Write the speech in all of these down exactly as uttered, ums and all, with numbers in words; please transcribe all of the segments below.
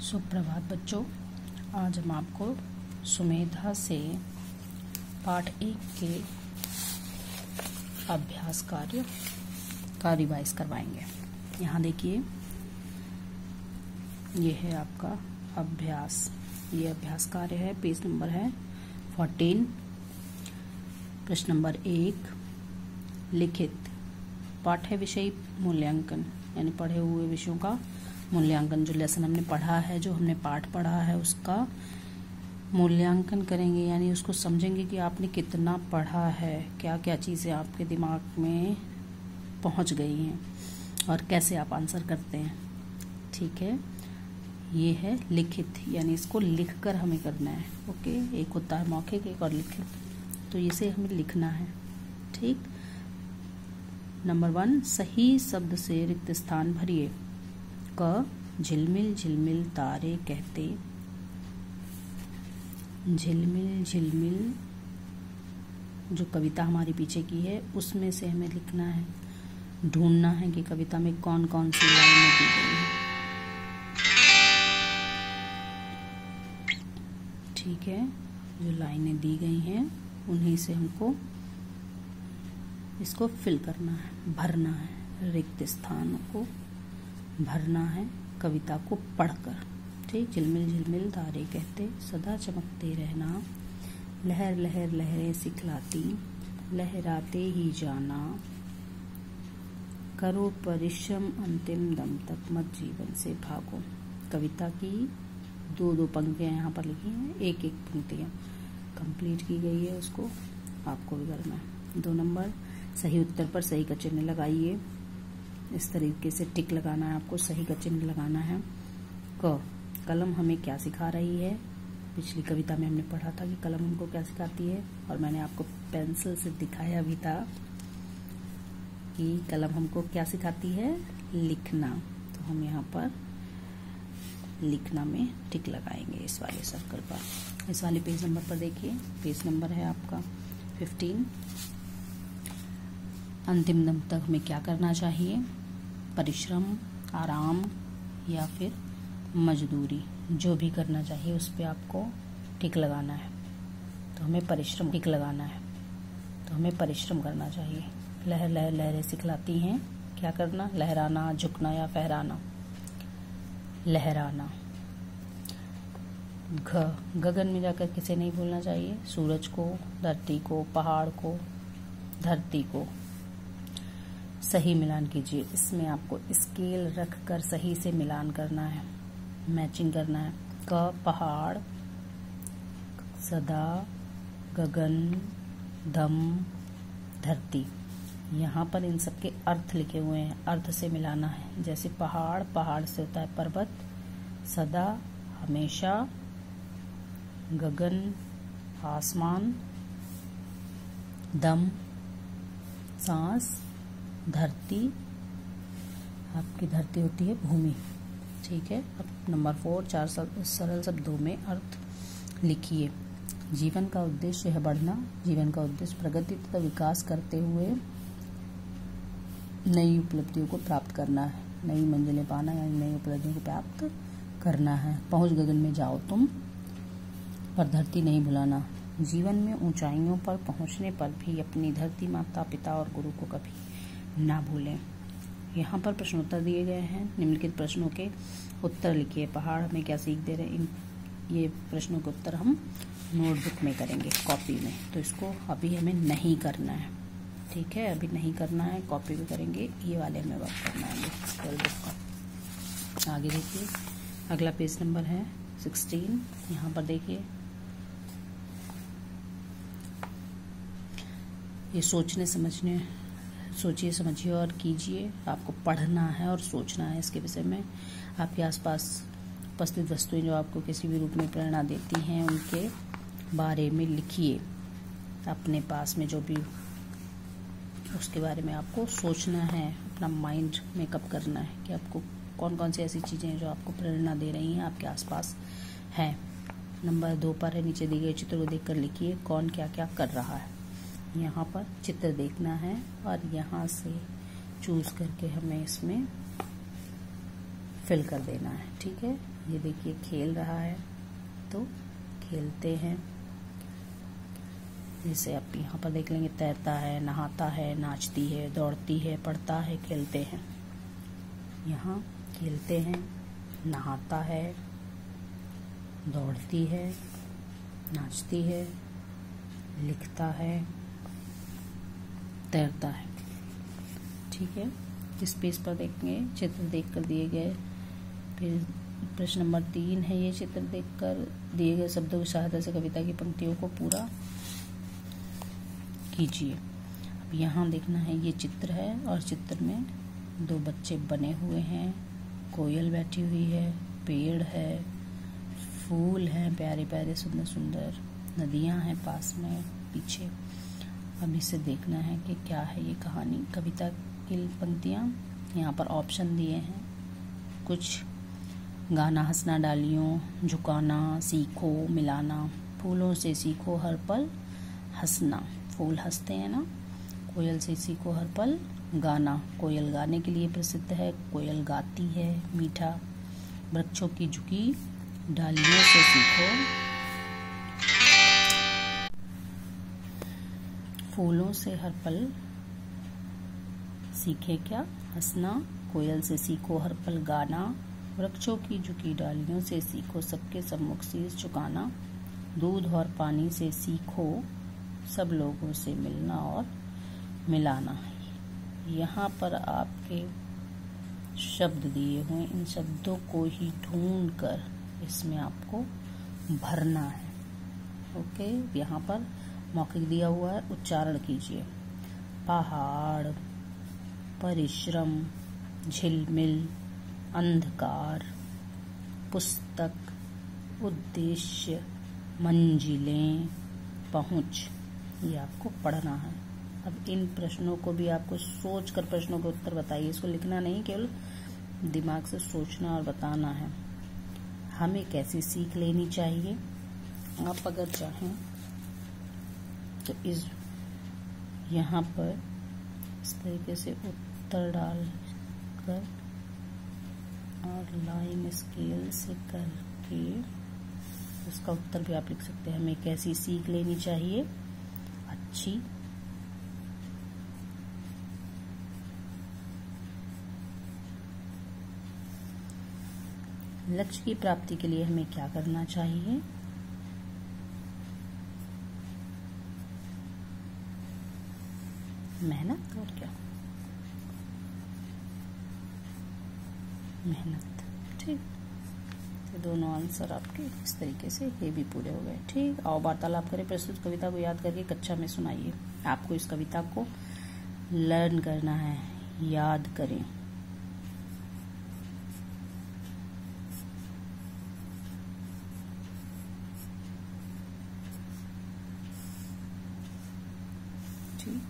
सुप्रभात बच्चों, आज हम आपको सुमेधा से पाठ एक के अभ्यास कार्य का रिवाइज करवाएंगे। यहाँ देखिए, ये है आपका अभ्यास। ये अभ्यास कार्य है, पेज नंबर है फोर्टीन, प्रश्न नंबर एक। लिखित पाठ्य विषय मूल्यांकन, यानी पढ़े हुए विषयों का मूल्यांकन। जो लेसन हमने पढ़ा है, जो हमने पाठ पढ़ा है, उसका मूल्यांकन करेंगे, यानी उसको समझेंगे कि आपने कितना पढ़ा है, क्या क्या चीज़ें आपके दिमाग में पहुंच गई हैं और कैसे आप आंसर करते हैं। ठीक है, ये है लिखित, यानी इसको लिखकर हमें करना है। ओके, एक होता है मौखिक, एक और लिखित, तो इसे हमें लिखना है। ठीक। नंबर वन, सही शब्द से रिक्त स्थान भरिए। क, झिलमिल झिलमिल तारे कहते। झिलमिल झिलमिल जो कविता हमारी पीछे की है, उसमें से हमें लिखना है, ढूंढना है कि कविता में कौन कौन सी लाइनें दी गई हैं। ठीक है, जो लाइनें दी गई हैं उन्हीं से हमको इसको फिल करना है, भरना है, रिक्त स्थान को भरना है कविता को पढ़कर। ठीक। झिलमिल झिलमिल तारे कहते, सदा चमकते रहना, लहर लहर लहरें सिखलाती, लहराते ही जाना, करो परिश्रम अंतिम दम तक, मत जीवन से भागो। कविता की दो दो पंक्तियां यहाँ पर लिखी हैं, एक एक पंक्तियां कंप्लीट की गई है, उसको आपको भी करना है। दो नंबर, सही उत्तर पर सही का चिन्ह लगाइए। इस तरीके से टिक लगाना है आपको, सही का चिन्ह लगाना है। क, कलम हमें क्या सिखा रही है। पिछली कविता में हमने पढ़ा था कि कलम हमको क्या सिखाती है, और मैंने आपको पेंसिल से दिखाया भी था कि कलम हमको क्या सिखाती है, लिखना। तो हम यहाँ पर लिखना में टिक लगाएंगे इस वाले सर्कल पर। इस वाले पेज नंबर पर देखिए, पेज नंबर है आपका फिफ्टीन। अंतिम दम तक हमें क्या करना चाहिए, परिश्रम, आराम या फिर मजदूरी, जो भी करना चाहिए उस पर आपको टिक लगाना है। तो हमें परिश्रम टिक लगाना है, तो हमें परिश्रम करना चाहिए। लहर लहर लहरें सिखलाती हैं, क्या करना, लहराना, झुकना या फहराना। लहराना। घ, गगन में जाकर किसे नहीं भूलना चाहिए, सूरज को, धरती को, पहाड़ को, धरती को। सही मिलान कीजिए, इसमें आपको स्केल रखकर सही से मिलान करना है, मैचिंग करना है। क, पहाड़, सदा, गगन, दम, धरती। यहाँ पर इन सब के अर्थ लिखे हुए हैं, अर्थ से मिलाना है। जैसे पहाड़, पहाड़ से होता है पर्वत, सदा हमेशा, गगन आसमान, दम सांस, धरती आपकी धरती होती है भूमि। ठीक है। अब नंबर फोर, चार सरल शब्दों में अर्थ लिखिए। जीवन का उद्देश्य है बढ़ना, जीवन का उद्देश्य प्रगति तथा विकास करते हुए नई उपलब्धियों को प्राप्त करना है, नई मंजिलें पाना, यानी नई उपलब्धियों को प्राप्त करना है। पहुंच गगन में जाओ तुम, पर धरती नहीं भुलाना। जीवन में ऊंचाइयों पर पहुंचने पर भी अपनी धरती, माता पिता और गुरु को कभी ना भूलें। यहाँ पर प्रश्नोत्तर दिए गए हैं, निम्नलिखित प्रश्नों के उत्तर लिखिए। पहाड़ हमें क्या सीख दे रहे हैं, इन ये प्रश्नों के उत्तर हम नोटबुक में करेंगे, कॉपी में। तो इसको अभी हमें नहीं करना है। ठीक है, अभी नहीं करना है, कॉपी में करेंगे। ये वाले हमें वर्क करना है स्पेल बुक का। आगे देखिए, अगला पेज नंबर है सिक्सटीन। यहाँ पर देखिए, ये सोचने समझने सोचिए समझिए और कीजिए। आपको पढ़ना है और सोचना है इसके विषय में। आपके आसपास उपस्थित वस्तुएं जो आपको किसी भी रूप में प्रेरणा देती हैं, उनके बारे में लिखिए। अपने पास में जो भी, उसके बारे में आपको सोचना है, अपना माइंड मेकअप करना है कि आपको कौन कौन सी ऐसी चीज़ें हैं जो आपको प्रेरणा दे रही हैं, आपके आसपास हैं। नंबर दो पर है, नीचे दिए गए चित्र को देखकर लिखिए कौन क्या क्या कर रहा है। यहाँ पर चित्र देखना है और यहाँ से चूज करके हमें इसमें फिल कर देना है। ठीक है, ये देखिए खेल रहा है तो खेलते हैं। जैसे आप यहाँ पर देख लेंगे, तैरता है, नहाता है, नाचती है, दौड़ती है, पढ़ता है, खेलते हैं। यहाँ खेलते हैं, नहाता है, दौड़ती है, नाचती है, लिखता है, तैरता है। ठीक है, इस पेज पर देखेंगे चित्र देखकर दिए गए। फिर प्रश्न नंबर तीन है, ये चित्र देखकर दिए गए शब्दों की सहायता से कविता की पंक्तियों को पूरा कीजिए। अब यहाँ देखना है, ये चित्र है और चित्र में दो बच्चे बने हुए हैं, कोयल बैठी हुई है, पेड़ है, फूल हैं प्यारे प्यारे सुंदर सुंदर, नदियाँ हैं पास में पीछे। अब इसे देखना है कि क्या है ये कहानी, कविता की पंक्तियाँ। यहाँ पर ऑप्शन दिए हैं कुछ। गाना, हंसना, डालियों झुकाना, सीखो, मिलाना, फूलों से सीखो हर पल हंसना, फूल हंसते हैं ना। कोयल से सीखो हर पल गाना, कोयल गाने के लिए प्रसिद्ध है, कोयल गाती है मीठा। वृक्षों की झुकी डालियों से सीखो, फूलों से हर पल सीखे क्या, हंसना। कोयल से सीखो हर पल गाना, वृक्षों की झुकी डालियों से सीखो सबके सम्मुख शीश झुकाना। दूध और पानी से सीखो सब लोगों से मिलना और मिलाना। यहाँ पर आपके शब्द दिए हुए, इन शब्दों को ही ढूंढ कर इसमें आपको भरना है। ओके, यहाँ पर मौखिक दिया हुआ है, उच्चारण कीजिए। पहाड़, परिश्रम, झिलमिल, अंधकार, पुस्तक, उद्देश्य, मंजिलें, पहुंच, ये आपको पढ़ना है। अब इन प्रश्नों को भी आपको सोच कर प्रश्नों के उत्तर बताइए, इसको लिखना नहीं, केवल दिमाग से सोचना और बताना है। हमें कैसी सीख लेनी चाहिए, आप अगर चाहें तो इस यहाँ पर इस तरीके से उत्तर डाल कर और लाइन स्केल से करके उसका उत्तर भी आप लिख सकते हैं। हमें कैसी सीख लेनी चाहिए, अच्छी। लक्ष्य की प्राप्ति के लिए हमें क्या करना चाहिए, मेहनत। और क्या, मेहनत। ठीक, तो दोनों आंसर आपके इस तरीके से ये भी पूरे हो गए। ठीक, आओ वार्तालाप करें। प्रस्तुत कविता को याद करके कक्षा में सुनाइए। आपको इस कविता को लर्न करना है, याद करें। ठीक,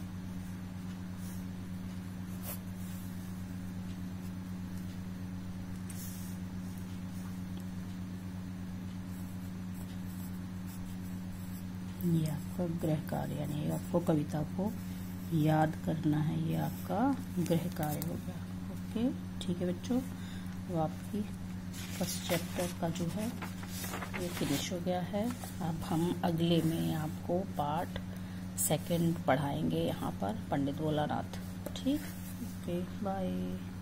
ये आपका गृह कार्य, यानी आपको कविता को याद करना है, ये आपका गृह कार्य हो गया। ओके, ठीक है बच्चों, अब आपकी फर्स्ट चैप्टर का जो है ये फिनिश हो गया है। अब हम अगले में आपको पार्ट सेकंड पढ़ाएंगे यहाँ पर पंडित भोलानाथ। ठीक, ओके, बाय।